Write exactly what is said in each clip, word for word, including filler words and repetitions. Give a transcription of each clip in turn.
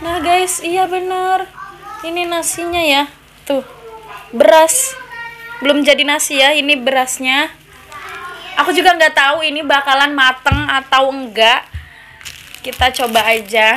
Nah guys, iya bener. Ini nasinya ya. Tuh, beras. Belum jadi nasi ya, ini berasnya. Aku juga nggak tahu ini bakalan mateng atau enggak. Kita coba aja.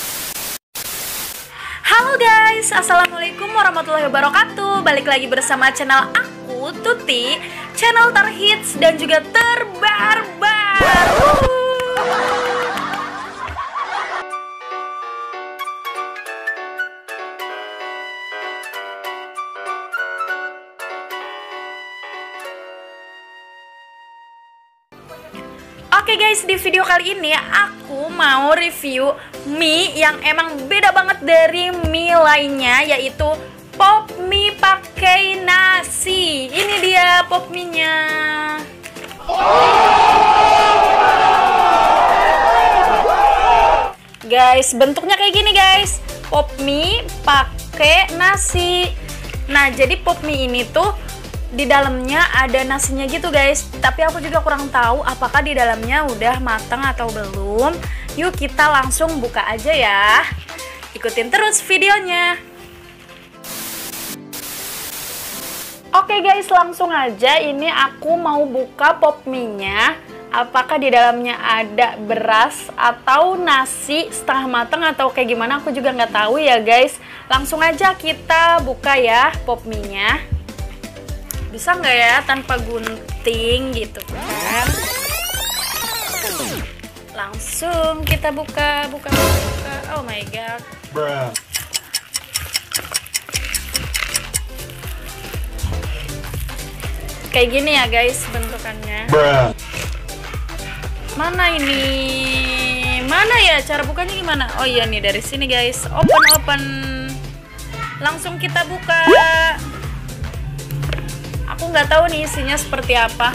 Halo guys, assalamualaikum warahmatullahi wabarakatuh. Balik lagi bersama channel aku, Tuti, channel terhits dan juga terbarbar. Oke guys, di video kali ini aku mau review mie yang emang beda banget dari mie lainnya, yaitu pop mie pakai nasi. Ini dia pop mie-nya. Guys, bentuknya kayak gini guys. Pop mie pakai nasi. Nah, jadi pop mie ini tuh di dalamnya ada nasinya gitu guys, tapi aku juga kurang tahu apakah di dalamnya udah matang atau belum. Yuk kita langsung buka aja ya, ikutin terus videonya. Oke guys, langsung aja. Ini aku mau buka pop mie nya. Apakah di dalamnya ada beras atau nasi setengah matang atau kayak gimana, aku juga nggak tahu ya guys. Langsung aja kita buka ya pop mie nya. Bisa nggak ya tanpa gunting gitu kan? Langsung kita buka, buka, buka. Oh my god. Bruh. Kayak gini ya guys bentukannya. Bruh. Mana ini? Mana ya cara bukanya gimana? Oh iya nih, dari sini guys. Open, open. Langsung kita buka. Aku nggak tahu nih isinya seperti apa.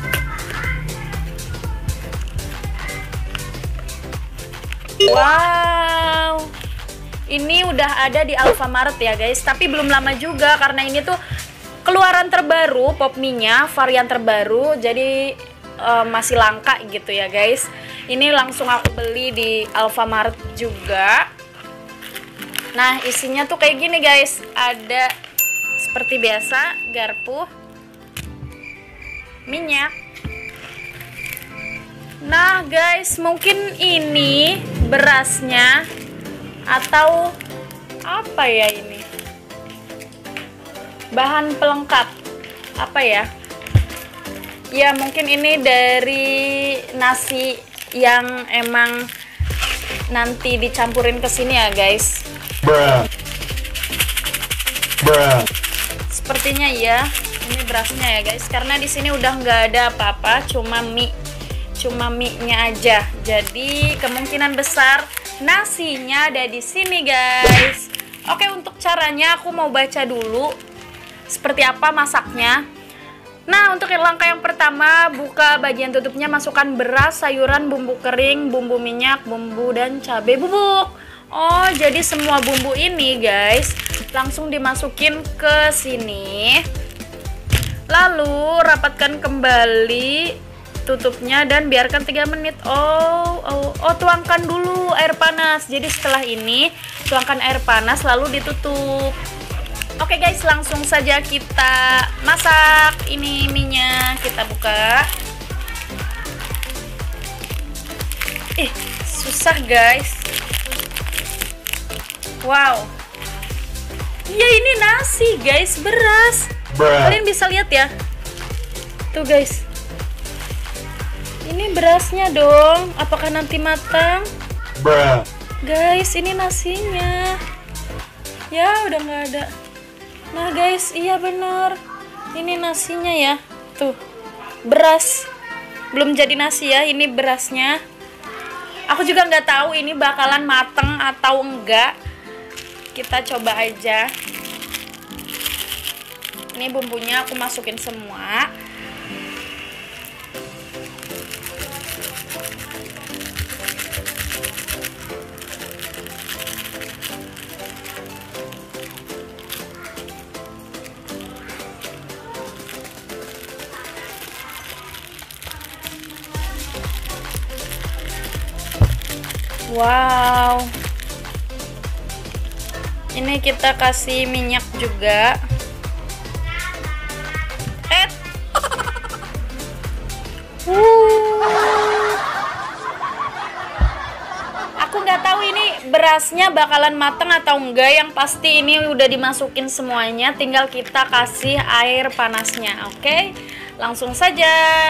Wow, ini udah ada di Alfamart ya guys, tapi belum lama juga karena ini tuh keluaran terbaru pop mie-nya, varian terbaru, jadi uh, masih langka gitu ya guys. Ini langsung aku beli di Alfamart juga. Nah, isinya tuh kayak gini guys, ada seperti biasa garpu, minyak. Nah guys, mungkin ini berasnya atau apa ya ini? Bahan pelengkap apa ya? Ya mungkin ini dari nasi yang emang nanti dicampurin ke sini ya guys. Bruh. Bruh. Sepertinya ya. Ini berasnya ya guys, karena di sini udah nggak ada apa-apa, cuma mie, cuma mie-nya aja. Jadi kemungkinan besar nasinya ada di sini guys. Oke, untuk caranya aku mau baca dulu seperti apa masaknya. Nah, untuk langkah yang pertama, buka bagian tutupnya, masukkan beras, sayuran, bumbu kering, bumbu minyak, bumbu dan cabai bubuk. Oh, jadi semua bumbu ini guys langsung dimasukin ke sini. Lalu rapatkan kembali tutupnya dan biarkan tiga menit. Oh, oh, oh, tuangkan dulu air panas. Jadi setelah ini tuangkan air panas lalu ditutup. Oke guys, langsung saja kita masak ini mie-nya. Kita buka. Ih, susah guys. Wow. Ya ini nasi guys, beras. Bruh. Kalian bisa lihat ya. Tuh guys. Ini berasnya dong. Apakah nanti matang? Bruh. Guys, ini nasinya. Ya, udah nggak ada. Nah guys, iya bener. Ini nasinya ya. Tuh. Beras. Belum jadi nasi ya, ini berasnya. Aku juga nggak tahu ini bakalan mateng atau enggak. Kita coba aja. Ini bumbunya aku masukin semua. Wow. Ini kita kasih minyak juga. Eh. Uh. Aku nggak tahu ini berasnya bakalan mateng atau enggak. Yang pasti ini udah dimasukin semuanya. Tinggal kita kasih air panasnya. Oke, langsung saja.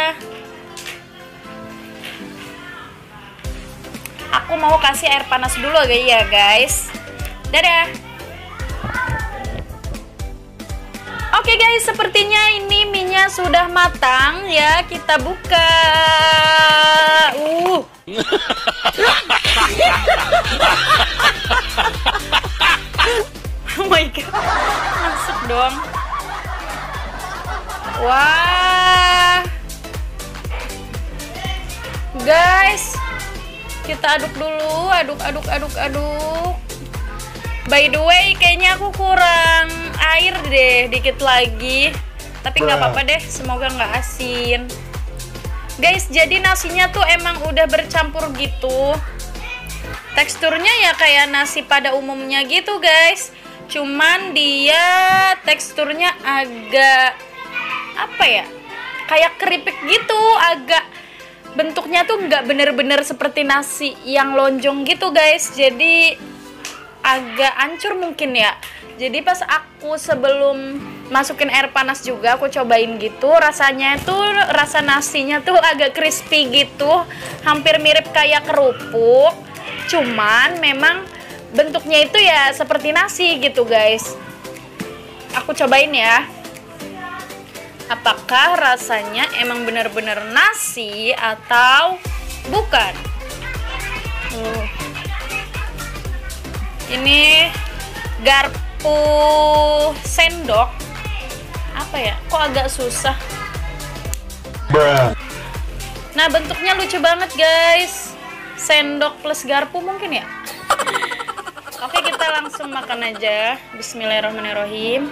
Aku mau kasih air panas dulu ya guys. Dadah. Oke guys, sepertinya ini mie-nya sudah matang ya. Kita buka. Uh. Oh my god. Masuk dong. Wah. Guys, kita aduk dulu. Aduk, aduk, aduk, aduk. By the way, kayaknya aku kurang air deh, dikit lagi. Tapi nggak apa-apa deh, semoga nggak asin. Guys, jadi nasinya tuh emang udah bercampur gitu. Teksturnya ya kayak nasi pada umumnya gitu guys. Cuman dia teksturnya agak, apa ya, kayak keripik gitu. Agak, bentuknya tuh nggak bener-bener seperti nasi yang lonjong gitu guys. Jadi agak hancur mungkin ya. Jadi pas aku sebelum masukin air panas juga aku cobain gitu, rasanya tuh rasa nasinya tuh agak crispy gitu, hampir mirip kayak kerupuk. Cuman memang bentuknya itu ya seperti nasi gitu guys. Aku cobain ya. Apakah rasanya emang bener-bener nasi atau bukan? Uh. Ini garpu sendok. Apa ya? Kok agak susah? Bruh. Nah, bentuknya lucu banget, guys. Sendok plus garpu mungkin ya? Oke, kita langsung makan aja. Bismillahirrahmanirrahim.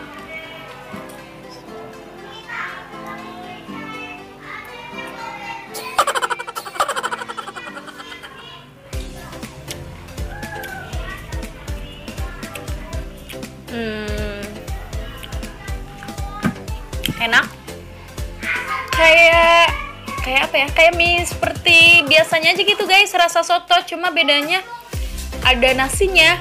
Hmm, enak, kayak kayak apa ya, kayak mie seperti biasanya aja gitu guys, rasa soto, cuma bedanya ada nasinya.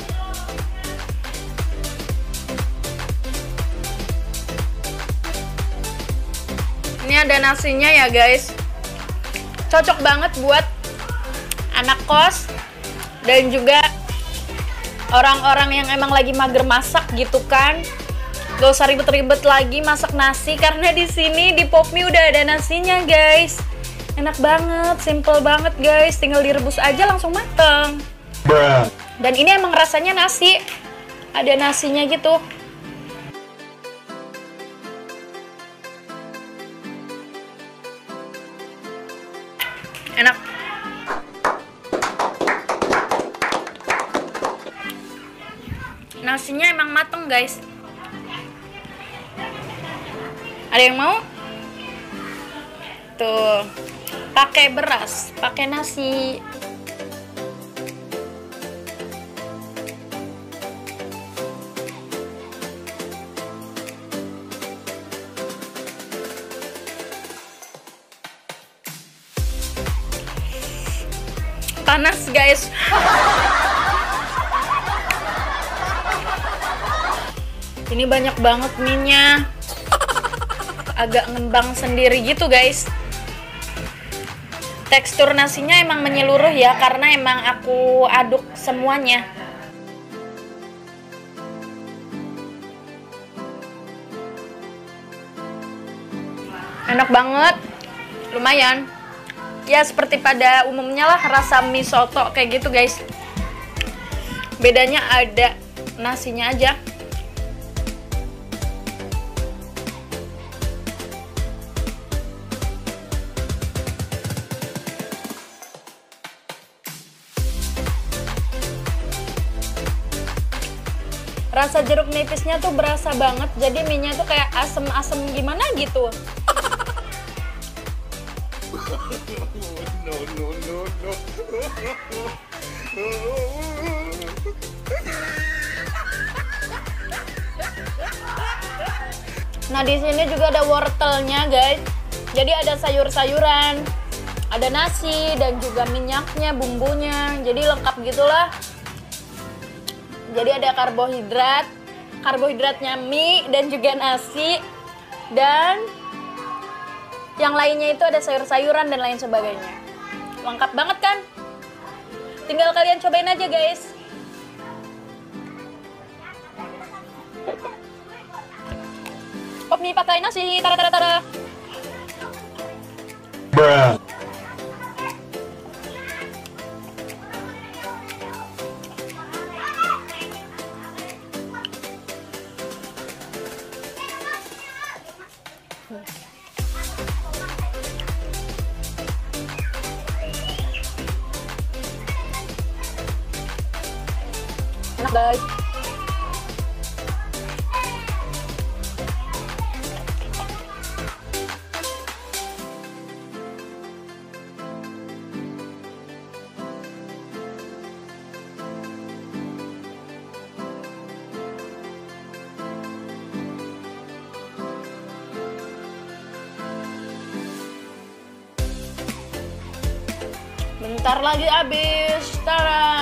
Ini ada nasinya ya guys, cocok banget buat anak kos dan juga orang-orang yang emang lagi mager masak gitu kan. Gak usah ribet-ribet lagi masak nasi karena di sini di Pop Mie udah ada nasinya guys. Enak banget, simple banget guys, tinggal direbus aja langsung mateng. Bruh. Dan ini emang rasanya nasi, ada nasinya gitu. Enak. Nasinya emang mateng guys. Ada yang mau? Tuh, pakai beras, pakai nasi. Panas guys. Ini banyak banget mie-nya. Agak ngembang sendiri gitu guys. Tekstur nasinya emang menyeluruh ya, karena emang aku aduk semuanya. Enak banget. Lumayan. Ya seperti pada umumnya lah rasa mie soto kayak gitu guys. Bedanya ada nasinya aja. Rasa jeruk nipisnya tuh berasa banget, jadi mie-nya tuh kayak asem-asem gimana gitu. No, no, no, no. Nah, di sini juga ada wortelnya, guys. Jadi ada sayur-sayuran, ada nasi dan juga minyaknya, bumbunya. Jadi lengkap gitulah. Jadi ada karbohidrat, karbohidratnya mie dan juga nasi. Dan yang lainnya itu ada sayur-sayuran dan lain sebagainya. Lengkap banget kan? Tinggal kalian cobain aja, guys. Pop mie pakai nasi, tara tara tara. Bruh. Enak, guys. Bentar lagi habis. Tara.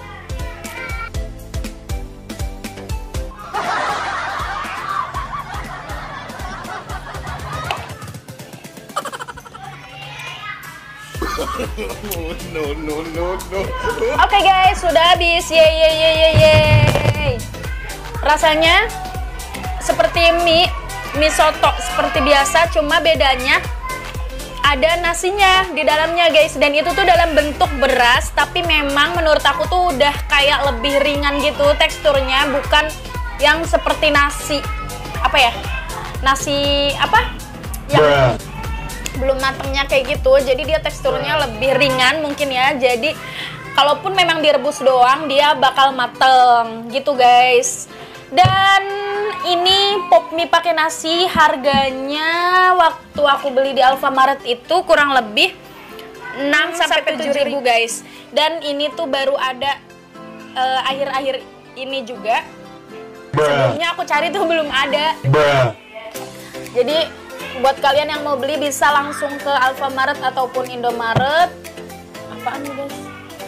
no no no no. Oke, guys, sudah habis. Ye ye ye ye ye. Rasanya seperti mie, mie soto seperti biasa, cuma bedanya ada nasinya di dalamnya, guys. Dan itu tuh dalam bentuk beras, tapi memang menurut aku tuh udah kayak lebih ringan gitu teksturnya, bukan yang seperti nasi apa ya? Nasi apa? Yang Bruh. belum matangnya kayak gitu. Jadi dia teksturnya lebih ringan mungkin ya. Jadi kalaupun memang direbus doang, dia bakal mateng gitu, guys. Dan ini pop mie pakai nasi harganya waktu aku beli di Alfamaret itu kurang lebih enam sampai tujuh ribu, guys. Dan ini tuh baru ada akhir-akhir uh, ini juga. Bruh. Sebelumnya aku cari tuh belum ada. Bruh. Jadi buat kalian yang mau beli bisa langsung ke Alfamaret ataupun Indomaret. Apaan nih, guys?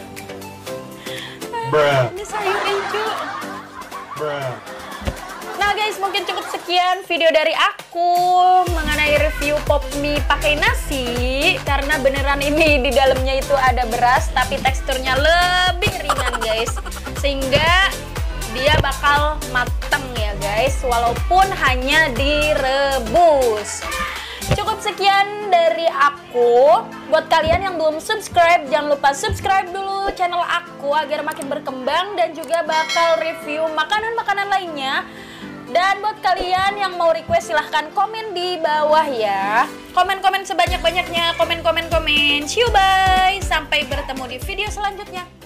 Bruh. Ini sayur hijau. Bruh. Nah, guys, mungkin cukup sekian video dari aku mengenai review pop mie pakai nasi, karena beneran ini di dalamnya itu ada beras tapi teksturnya lebih ringan, guys, sehingga dia bakal mateng ya, guys, walaupun hanya direbus. Cukup sekian dari aku. Buat kalian yang belum subscribe, jangan lupa subscribe dulu channel aku agar makin berkembang dan juga bakal review makanan-makanan lainnya. Dan buat kalian yang mau request silahkan komen di bawah ya. Komen-komen sebanyak-banyaknya, komen-komen-komen. See you, bye. Sampai bertemu di video selanjutnya.